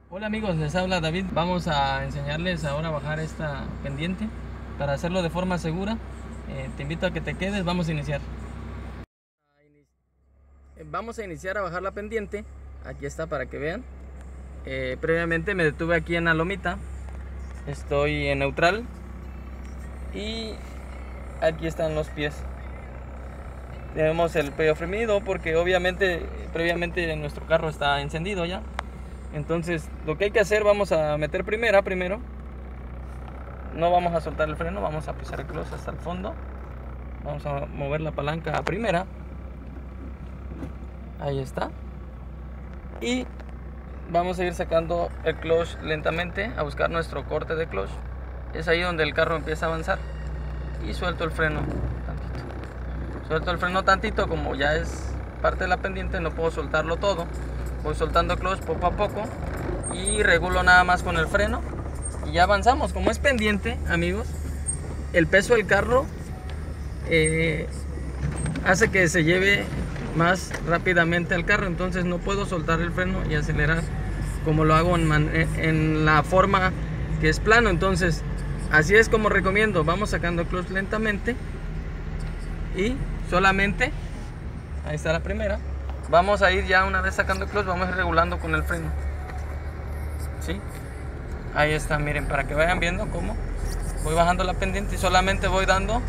Hola amigos, les habla David. Vamos a enseñarles ahora a bajar esta pendiente. Para hacerlo de forma segura, te invito a que te quedes. Vamos a iniciar. Vamos a iniciar a bajar la pendiente. Aquí está para que vean. Previamente me detuve aquí en la lomita. Estoy en neutral. Y aquí están los pies. Tenemos el peyo frenido porque obviamente previamente nuestro carro está encendido ya. Entonces lo que hay que hacer, vamos a meter primero. No vamos a soltar el freno, vamos a pisar el clutch hasta el fondo. Vamos a mover la palanca a primera. Ahí está. Y vamos a ir sacando el clutch lentamente a buscar nuestro corte de clutch. Es ahí donde el carro empieza a avanzar. Y suelto el freno tantito. Suelto el freno tantito, como ya es parte de la pendiente, no puedo soltarlo todo. Voy soltando el clutch poco a poco y regulo nada más con el freno y ya avanzamos. Como es pendiente, amigos, el peso del carro hace que se lleve más rápidamente al carro, entonces no puedo soltar el freno y acelerar como lo hago en la forma que es plano. Entonces así es como recomiendo. Vamos sacando el clutch lentamente y solamente, ahí está la primera. Vamos a ir ya, una vez sacando el clutch, vamos a ir regulando con el freno. ¿Sí? Ahí está, miren, para que vayan viendo cómo voy bajando la pendiente y solamente voy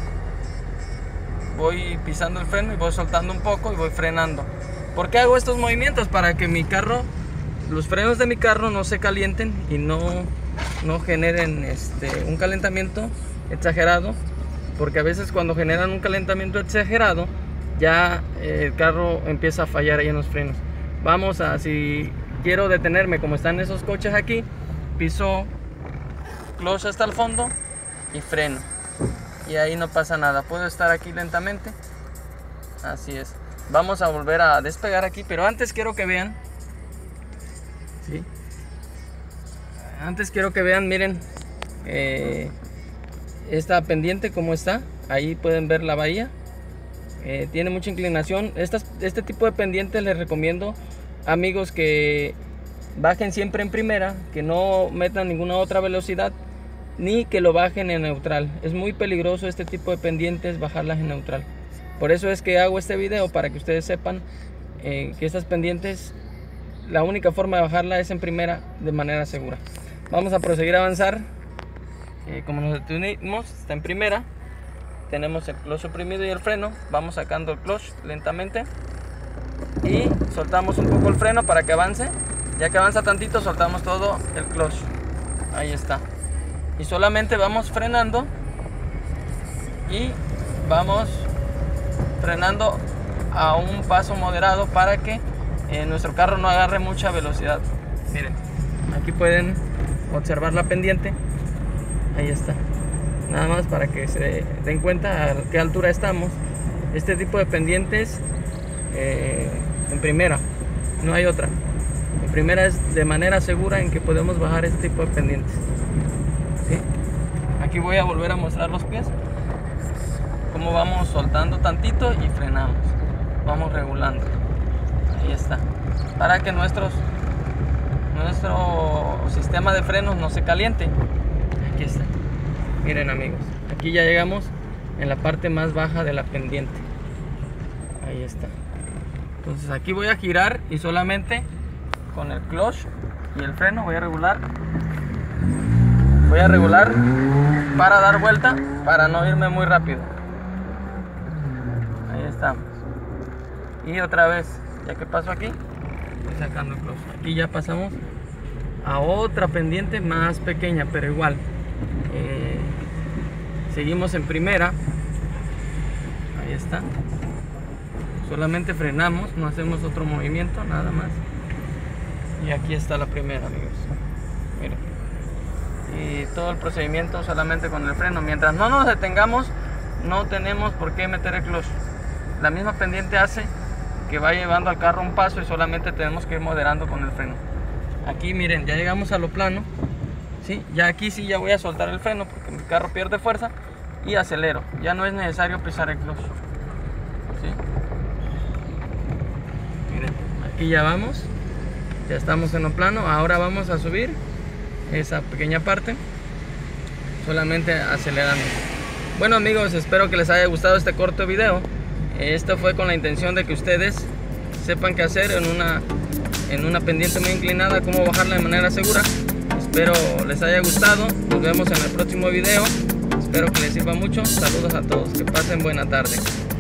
pisando el freno y voy soltando un poco y voy frenando. ¿Por qué hago estos movimientos? Para que los frenos de mi carro no se calienten y no generen un calentamiento exagerado, porque a veces cuando generan un calentamiento exagerado, ya el carro empieza a fallar ahí en los frenos. Si quiero detenerme, como están esos coches aquí, piso clutch hasta el fondo y freno. Y ahí no pasa nada. Puedo estar aquí lentamente. Así es. Vamos a volver a despegar aquí, pero antes quiero que vean. ¿Sí? Antes quiero que vean, miren, esta pendiente cómo está. Ahí pueden ver la bahía. Tiene mucha inclinación. Este tipo de pendientes les recomiendo, amigos, que bajen siempre en primera, que no metan ninguna otra velocidad, ni que lo bajen en neutral. Es muy peligroso este tipo de pendientes, bajarlas en neutral. Por eso es que hago este video, para que ustedes sepan que estas pendientes, la única forma de bajarla es en primera, de manera segura. Vamos a proseguir a avanzar. Como nos detenimos, está en primera. Tenemos el clutch oprimido y el freno. Vamos sacando el clutch lentamente y soltamos un poco el freno para que avance. Ya que avanza tantito, soltamos todo el clutch. Ahí está. Y solamente vamos frenando y vamos frenando a un paso moderado para que nuestro carro no agarre mucha velocidad. Miren, aquí pueden observar la pendiente. Ahí está. Nada más para que se den cuenta a qué altura estamos. Este tipo de pendientes en primera, no hay otra. En primera es de manera segura en que podemos bajar este tipo de pendientes. ¿Sí? Aquí voy a volver a mostrar los pies, cómo vamos soltando tantito y frenamos. Vamos regulando. Ahí está. Para que nuestro sistema de frenos no se caliente. Aquí está. Miren, amigos, aquí ya llegamos en la parte más baja de la pendiente. Ahí está. Entonces aquí voy a girar y solamente con el clutch y el freno voy a regular. Voy a regular para dar vuelta, para no irme muy rápido. Ahí estamos. Y otra vez, ya que paso aquí, voy sacando el clutch. Aquí ya pasamos a otra pendiente más pequeña, pero igual. Seguimos en primera. Ahí está. Solamente frenamos, no hacemos otro movimiento, nada más. Y aquí está la primera, amigos. Miren. Y todo el procedimiento solamente con el freno. Mientras no nos detengamos, no tenemos por qué meter el clutch. La misma pendiente hace que va llevando al carro un paso y solamente tenemos que ir moderando con el freno. Aquí miren, ya llegamos a lo plano. ¿Sí? Ya aquí sí ya voy a soltar el freno porque mi carro pierde fuerza y acelero. Ya no es necesario pisar el clutch. ¿Sí? Miren, aquí ya vamos. Ya estamos en lo plano. Ahora vamos a subir esa pequeña parte, solamente acelerando. Bueno amigos, espero que les haya gustado este corto video. Esto fue con la intención de que ustedes sepan qué hacer en una pendiente muy inclinada, cómo bajarla de manera segura. Espero les haya gustado. Nos vemos en el próximo video. Espero que les sirva mucho. Saludos a todos. Que pasen buena tarde.